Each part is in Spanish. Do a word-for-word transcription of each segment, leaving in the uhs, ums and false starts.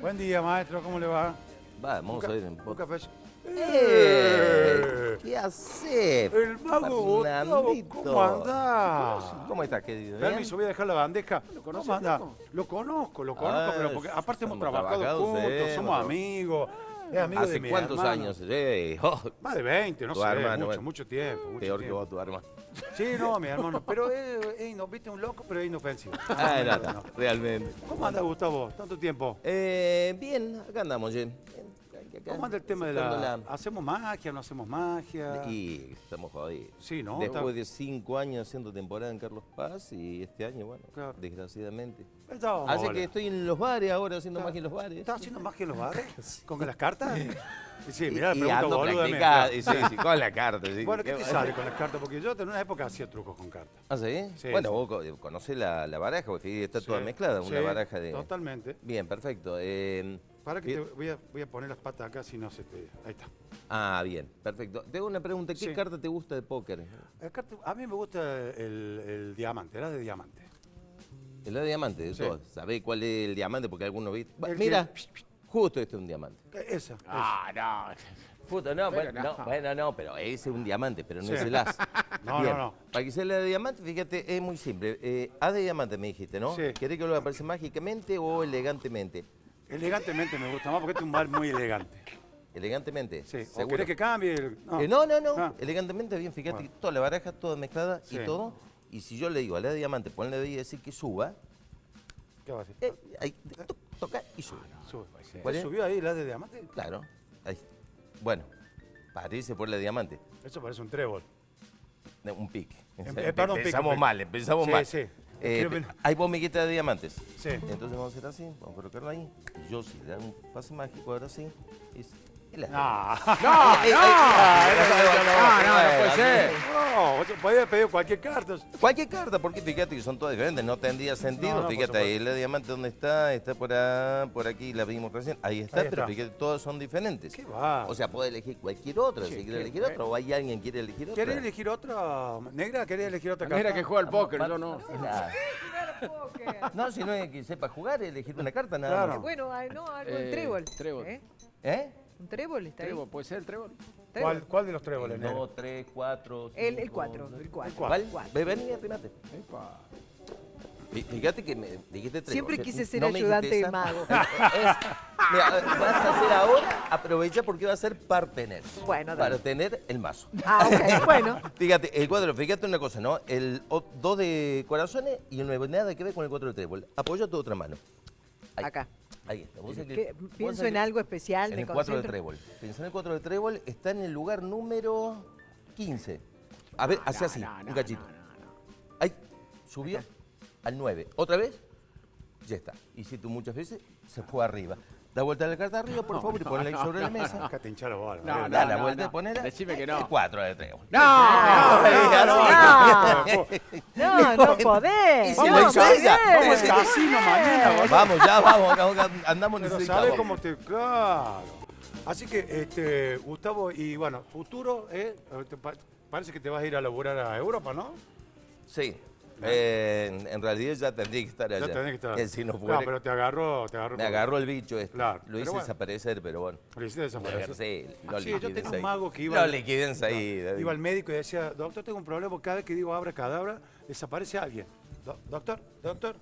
Buen día, maestro, ¿cómo le va? Vamos a ir en un café. ¡Eh! ¿Qué hace? El mago Gustavo, ¿cómo andás? ¿Cómo estás, querido? Permiso, voy a dejar la bandeja. ¿Lo conoces, ¿Cómo andás? loco? Lo conozco, lo conozco, Ah, pero porque aparte hemos somos trabajado trabajados, juntos, sí, somos hemos amigos. Es amigo de ¿Hace mi cuántos hermano. años? Eh, oh, Más de veinte, no Tu sé, hermano, mucho, bueno. mucho tiempo. Mucho peor que tiempo. vos, tu hermano. Sí, no, mi hermano, pero es, es, no, viste, un loco, pero es inofensivo. Ah, No, nada, no. realmente. ¿Cómo anda, Gustavo? ¿Tanto tiempo? Eh, bien, acá andamos, Jen. ¿Cómo anda el tema de la... ¿Hacemos magia, no hacemos magia? Y estamos jodidos. Sí, ¿no? Después Está- de cinco años haciendo temporada en Carlos Paz y este año, bueno, Claro. desgraciadamente. Estábamos, Así hola. que estoy en los bares ahora haciendo Está- magia en los bares. ¿Estás haciendo magia en los bares? ¿Con las cartas? Sí, Y- mirá, la y pregunta ando boluda mía, practicando, claro. sí, sí, con la carta. Sí. Bueno, ¿qué te sale con las cartas? Porque yo en una época hacía trucos con cartas. ¿Ah, sí? Sí, bueno, sí. vos co- conocés la, la baraja, porque está toda Sí, mezclada, una sí, baraja de... Totalmente. Bien, perfecto. Eh, Para que te bien. voy a, voy a poner las patas acá si no se te... Ahí está. Ah, bien, perfecto. Tengo una pregunta, ¿qué Sí. carta te gusta de póker? El carta- a mí me gusta el, el diamante, era de diamante. El de diamante, de Sí. todos. ¿Sabés cuál es el diamante? Porque algunos viste. El Mira, que- justo este es un diamante. Esa. Ah, no. Puta, no, Pero bueno, no. no, bueno, no, pero ese es un diamante, pero no Sí. es el as. No, Bien, no, no. Para que sea la de diamante, fíjate, es muy simple. Eh, A de diamante me dijiste, ¿no? Sí. ¿Querés que lo aparezca mágicamente o elegantemente? Elegantemente me gusta más porque este es un bar muy elegante. Elegantemente. Sí. ¿O ¿seguro? querés que cambie? el- Eh, no, no, no. Ah. Elegantemente, bien, fíjate, Bueno. toda la baraja, toda mezclada Sí. y todo. Y si yo le digo a la de diamante, ponle de y decir que suba, ¿Qué va a hacer? eh, ahí, to- toca y sube. Sube. ¿Cuál es? ¿Subió ahí la de diamante? Claro. Ahí. Bueno, parece por la de diamante. Eso parece un trébol. No, un pique. Em- eh, perdón, pique, empezamos pique. mal, empezamos Sí, mal. sí. Eh, Quiero pe- ver- hay bomiguitas de diamantes. Sí. Entonces vamos a hacer así, vamos a colocarlo ahí. Y yo, si le dan un pase mágico, ahora sí. Es, es la- No, No, Ey, ey, no. ey, No, no, no puede ser. no, vos podías pedir cualquier carta. Cualquier carta, porque fíjate que son todas diferentes, no tendría sentido. No, no, por fíjate, ahí supuesto. la diamante, ¿dónde está? Está por, a- por aquí, la vimos recién. Ahí está, Ahí pero está. fíjate, todas son diferentes. ¿Qué va? O sea, puede elegir cualquier otra, Sí, si quiere qué elegir bueno. otra, o hay alguien que quiere elegir otra. ¿Querés elegir otra? ¿Negra? ¿Querés elegir otra La carta? negra que juega al póker, yo no. No, si no es que sepa jugar, elegir una carta nada Claro. más. Bueno, ah, no, algo Eh, de trébol. trébol. ¿Eh? ¿Eh? ¿Un trébol está Trébol, ahí? ¿puede ser el trébol? ¿Trébol? ¿Cuál, ¿Cuál de los tréboles, negra? Dos, tres, cuatro. El, el cinco, cuatro, seis. el cuatro. ¿Cuál? Cuatro. Ve, vení, arrimate. Epa. Fí- Fíjate que me dijiste tres. Siempre o sea, quise ser no me ayudante dijiste de esa. mago. Es- mira, vas a hacer ahora, aprovecha porque va a ser partener. Bueno, Para dale. tener el mazo. Ah, ok, bueno. Fíjate, el cuadro, fíjate una cosa, ¿no? El o- dos de corazones y el nueve, nada que ver con el cuatro de trébol. Apoya tu otra mano. Ahí. Acá. Ahí está. Vos sabés que- Que vos pienso sabés en que- algo especial, En me el cuatro de concentro. trébol. Pensá en el cuatro de trébol, está en el lugar número quince. A ver, hace No, así, no, no, un cachito. no, no, no. Ahí, subió al nueve. ¿Otra vez? Ya está. Y si tú muchas veces, se fue arriba. Da vuelta a la carta arriba, por favor, y ponla ahí sobre la mesa. Acá te hinchá la bola. No, negra. Da la no, vuelta no. y ponela. Decime que El no. cuatro de trébol. ¡No! No, no, no podés. Y si no lo hizo podés. ella, Vamos al casino mañana, vamos. Vamos, ya vamos, acá andamos Pero necesitados. sabes cómo te... Claro. Así que, este, Gustavo, y bueno, futuro, ¿eh? Te pa- parece que te vas a ir a laburar a Europa, ¿no? Sí. Eh, en, en realidad ya tendría que estar allá. Ya tenés que estar. Eh, si no No, fuera, pero te agarró, te agarró. me agarró el bicho este. Claro, Lo pero hice bueno. desaparecer, pero bueno. Lo hiciste desaparecer. Sí, lo Sí, yo liquídense tengo un ahí. mago que iba... Lo liquídense ahí, David. Iba al médico y decía, doctor, tengo un problema, porque cada vez que digo abra cadabra, desaparece alguien. Do- doctor, doctor.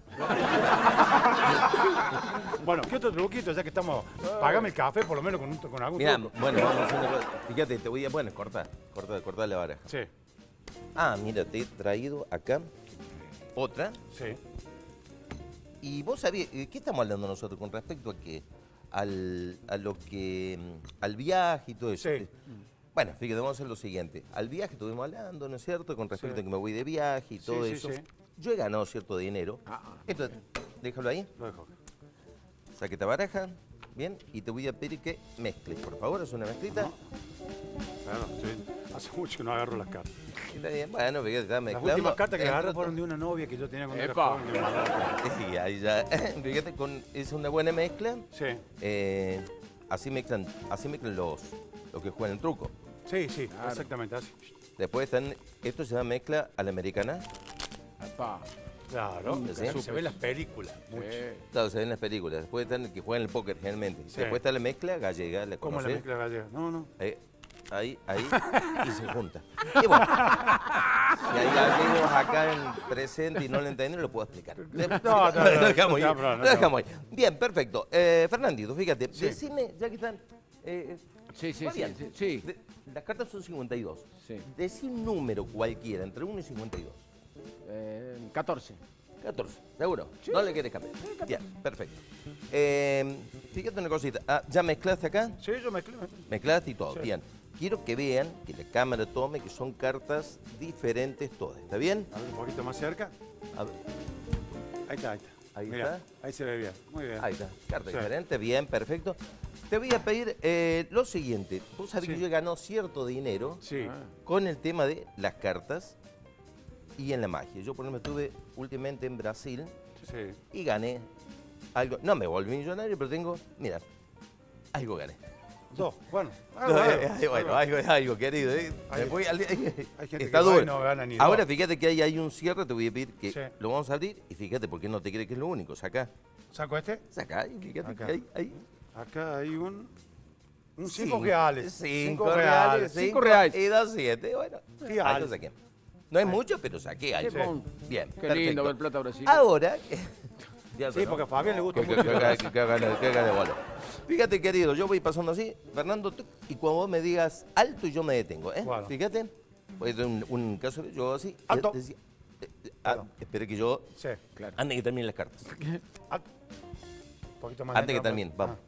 Bueno, ¿qué otro truquito? Ya que estamos... Pagame el café, por lo menos, con, un, con algún Mira, truco. bueno, vamos a hacer una cosa. Fíjate, te voy a... Bueno, corta, corta, corta la baraja. Sí, Ah, mira, te he traído acá otra. sí. Y vos sabías, ¿qué estamos hablando nosotros con respecto a qué? Al, a lo que, mm, al viaje y todo eso. Sí. Bueno, fíjate, vamos a hacer lo siguiente. Al viaje estuvimos hablando, ¿no es cierto? Con respecto Sí. a que me voy de viaje y Sí, todo sí, eso. sí. Yo he ganado cierto dinero. Ah, ah. Esto, déjalo ahí, Lo dejo. saque esta baraja, bien, y te voy a pedir que mezcles, por favor, haz una mezclita. Claro, sí. Hace mucho que no agarro las cartas. Está bien, bueno, fíjate, está Las mezclando. últimas cartas que Entre agarré otras- fueron de una novia que yo tenía cuando era Epa. joven. que me mandaba. Sí, ahí ya. Fíjate, con, es una buena mezcla. Sí, Eh, así mezclan, así mezclan los, los que juegan el truco. sí, sí, exactamente así. Después están, esto se llama mezcla a la americana. Epa. Claro, ¿Sí? eso se ve en las películas. mucho. Eh, Claro, se ven en las películas. Después están el que juegan el póker generalmente. Sí. Después está la mezcla gallega, ¿la ¿Cómo es la conocés? mezcla gallega? No, no. Ahí, ahí, ahí, y se junta. Y bueno, y hay gallegos acá en presente y no lo entienden, lo puedo explicar. No, no, no, lo dejamos ahí. no, no, no, Lo dejamos ahí. Bien, perfecto. Eh, Fernandito, fíjate, Sí. decime, ya que están... Eh, sí, sí, sí, Fabián, sí, sí. de- las cartas son cincuenta y dos. Sí. Decí un número cualquiera, entre uno y cincuenta y dos. Eh, catorce. catorce, ¿seguro? No le quieres cambiar. Bien, perfecto. Eh, fíjate una cosita. Ah, ¿ya mezclaste acá? Sí, yo mezclé. Mezclaste y todo. Sí. Bien. Quiero que vean, que la cámara tome, que son cartas diferentes todas. ¿Está bien? A ver, un poquito más cerca. A ver, Ahí está, ahí está. Ahí Mirá, está. ahí se ve bien. Muy bien. ahí está. Carta Sí. diferente, bien, perfecto. Te voy a pedir eh, lo siguiente. Vos sabés Sí. que yo he ganado cierto dinero Sí. Ah. con el tema de las cartas y en la magia. Yo, por ejemplo, estuve últimamente en Brasil Sí. y gané algo. No me volví millonario, pero tengo, mira, algo gané. Dos. Bueno. No, algo, eh, algo, eh, bueno, algo. algo es algo, querido. eh. Hay- Me voy al- Hay gente Está que va y duro. no gana ni Ahora dos. fíjate que hay, hay un cierre, te voy a pedir que Sí. lo vamos a abrir y fíjate por qué no te crees que es lo único. Saca, ¿Saco este? saca y fíjate Acá. que hay, hay Acá hay un... Un cinco cinco- reales. Cinco reales, Cinco cinco reales. y dos siete. Bueno, Reales. algo saqué. No es mucho, pero saqué algo. Qué bon. Bien, Qué perfecto. lindo ver plata Brasil. Ahora... Ya Sí, ¿no? porque a Fabián le gusta Que- mucho. que- que- que- que haga- que haga de bola. Fíjate, querido, yo voy pasando así, Fernando, tuc, y cuando vos me digas alto, yo me detengo, ¿eh? Bueno. Fíjate, pues un, un caso, yo así... Alto. decía, eh, eh, ah, Bueno. espere que yo... Sí. Claro. Antes que terminen las cartas. Alto. Un poquito más Antes que dentro, terminen, ah. vamos.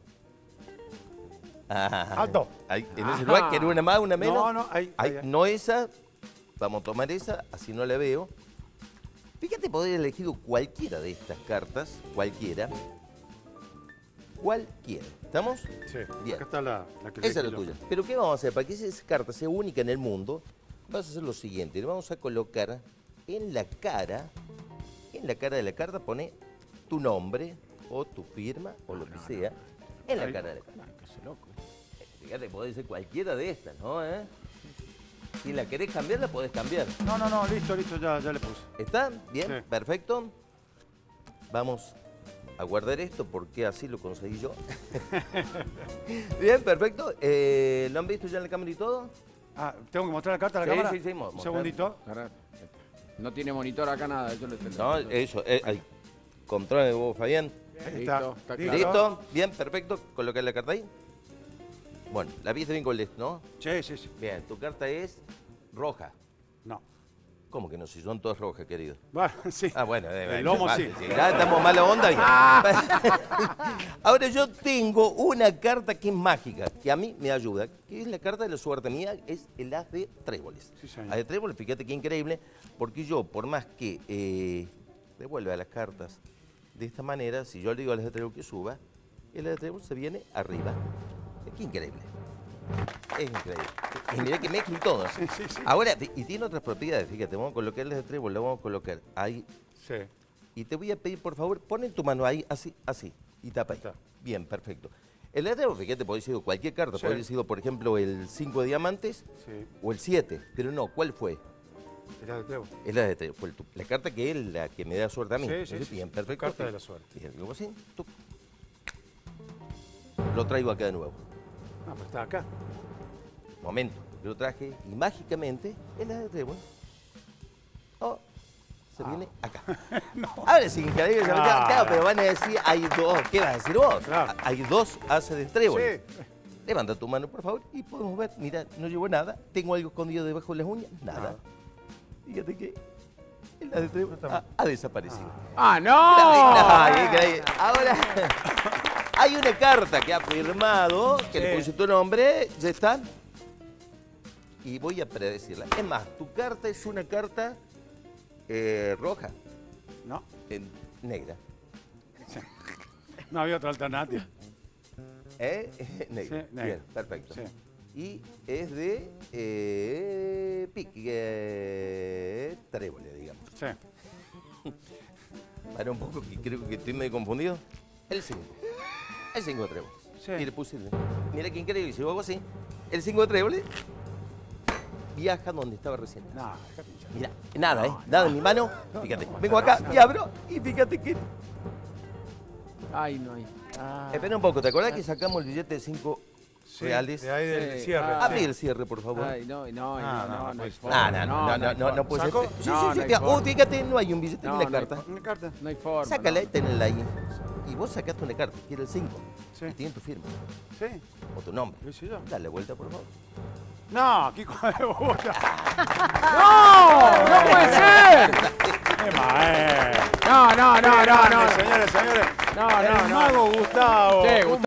Ah, Alto. ahí, en ese lugar, ¿querés una más, una menos? No, no, ahí, Ahí, ahí, ahí. no esa, vamos a tomar esa, así no la veo. Fíjate, podría haber elegido cualquiera de estas cartas, cualquiera. Cualquiera. ¿Estamos? Sí. Bien. Acá está la, la que Esa es la elegí yo. tuya. Pero ¿qué vamos a hacer? Para que esa carta sea única en el mundo, vas a hacer lo siguiente. Le vamos a colocar en la cara, en la cara de la carta, pone tu nombre o tu firma o lo que sea, en la Ahí. cara de la carta. Ah, qué se loco. Fíjate, puede ser cualquiera de estas, ¿no? ¿Eh? Si la querés cambiar, la podés cambiar. No, no, no, listo, listo, ya, ya le puse. ¿Está? Bien, Sí. perfecto. Vamos a guardar esto porque así lo conseguí yo. Bien, perfecto. Eh, ¿Lo han visto ya en la cámara y todo? Ah, ¿tengo que mostrar la carta a la Sí, cámara? sí, sí, mo- Un mostrar. segundito. Cargar. No tiene monitor acá nada. Yo le No, eso, eh, hay control de vos, Fabián. Ahí está. Listo, está Listo. ¿Listo? Bien, perfecto. Colocar la carta ahí. Bueno, la viste bien con el ¿no? Sí, sí, sí. Bien, tu carta es roja. No. ¿Cómo que no? Si son todas rojas, querido. Bueno, sí. Ah, bueno, eh, El lomo vale, sí. Ya estamos mala onda. ya. Ahora yo tengo una carta que es mágica, que a mí me ayuda, que es la carta de la suerte mía, es el as de tréboles. Sí, señor. As de tréboles, fíjate qué increíble, porque yo, por más que eh, devuelva las cartas de esta manera, si yo le digo al as de trébol que suba, el as de trébol se viene arriba. Es que increíble. Es increíble. Y mira que mezcla y todo. Sí, sí, sí. Ahora, y tiene otras propiedades, fíjate, vamos a colocar el as de trébol, lo vamos a colocar ahí. Sí. Y te voy a pedir, por favor, ponen tu mano ahí, así, así, y tapa ahí. Ahí está. Bien, perfecto. El as de trébol, fíjate, podría haber sido cualquier carta, Sí. podría haber sido, por ejemplo, el cinco de diamantes Sí. o el siete, pero no, ¿cuál fue? Era de Tebo. El as de trébol, fue el tu- la carta que es la que me da suerte a mí. Sí, sí, Entonces, sí, bien, sí. perfecto. Carta de la suerte. Bien, luego así, tuc. Lo traigo acá de nuevo. Ah, pues está acá. Momento, yo lo traje y mágicamente el as de trébol oh, se viene acá. Ahora sí, increíble, Ah. claro, claro, pero van a decir, hay dos, ¿qué vas a decir vos? Claro. Hay dos haces de trébol. Sí. Levanta tu mano, por favor, y podemos ver, mira, no llevo nada, tengo algo escondido debajo de las uñas, nada. Nada. Fíjate que el as de trébol ha, ha desaparecido. ¡Ah, no! Ay, increíble. Ahora, hay una carta que ha firmado, que le Sí. puse tu nombre, ya está. Y voy a predecirla. Es más, tu carta es una carta eh, roja, No. eh, negra. No había otra alternativa. ¿Eh? negra. Sí, negra. Bien, perfecto. Sí. Y es de eh, pique, eh, trébole, digamos. Sí. Para un poco, que creo que estoy medio confundido. El cinco. El cinco de tréboles. Sí. Y le puse el- Mira qué increíble, si yo hago así, el cinco de tréboles viaja donde estaba recién. No, dejate hinchar. Mira, nada, ¿eh? Nada en mi mano. Fíjate, vengo acá y abro y fíjate que... Ay, no hay. Ah. Espera un poco, ¿te acordás que sacamos el billete de cinco Sí, reales? de ahí del Sí, cierre. ah. Abrí el cierre, por favor. Ay, no, no, Ah, no, no, no, no no hay puede forma. No, no, no, no, no, no puede ser. ¿Sacó? Sí, No, sí, no sí. hay te- forma. Oh, fíjate, no hay un billete No, ni una no hay carta. ¿Una carta? No hay forma. Sácala y no. tenela ahí. Y vos sacaste una carta, que era el cinco. Sí. Y tiene tu firma. Sí. O tu nombre. ¿Lo hice yo? Dale vuelta, por favor. No, Kiko de bola. ¡No! ¡No puede ser! ¡Qué maestro! No, no, no, no, no. Señores, señores. No, no, El no. mago Gustavo. Sí, Un